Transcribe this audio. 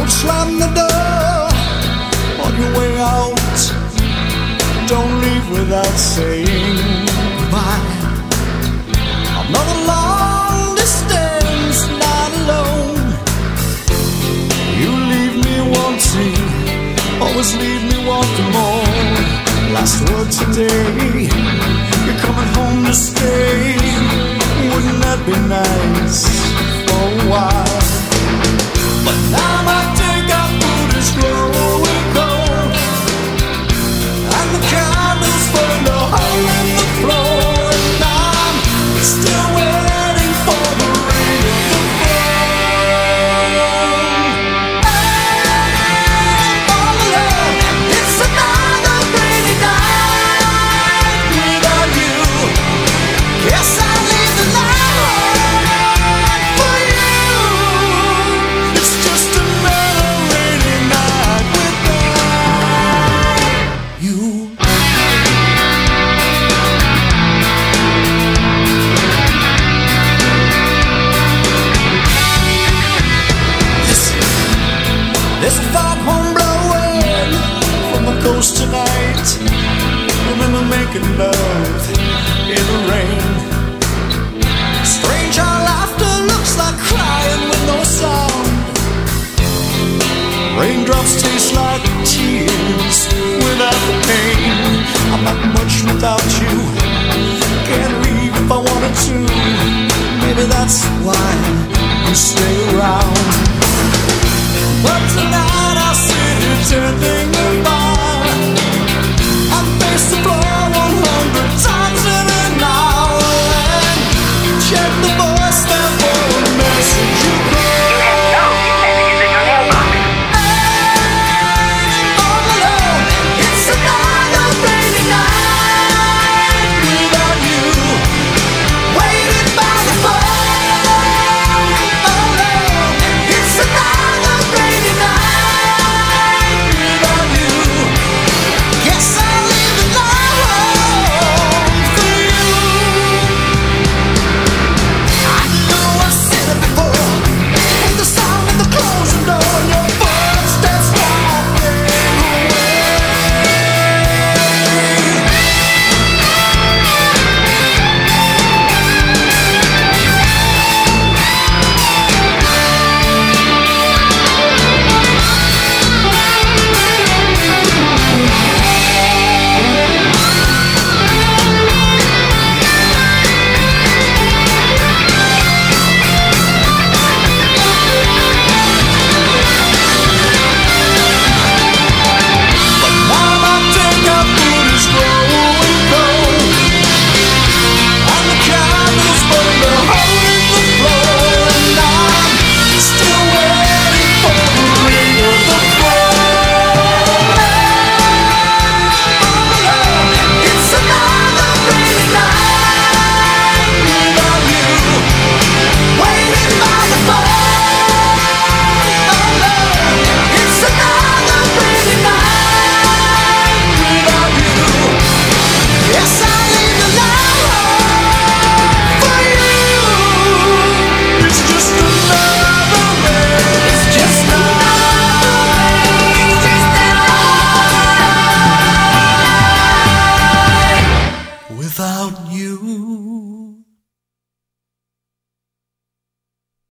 slam the door on your way out. Don't leave without saying goodbye. I'm not a long distance, not alone. You leave me wanting, always leave me wanting more. Last word today, you're coming home to stay. Wouldn't that be nice for a while? But now my takeout food is growing cold, and the candles burn a hole in the floor, and I'm still waiting for the rain to fall. And all alone, it's another rainy night without you. Yes, I leave the light for you. It's just another rainy night without you. There's a foghorn blowing from the coast tonight. Remember making love in the rain. Strange how laughter looks like crying with no sound. Raindrops taste like tears without the pain. I'm not much without you, can't leave if I wanted to. Maybe that's why you stay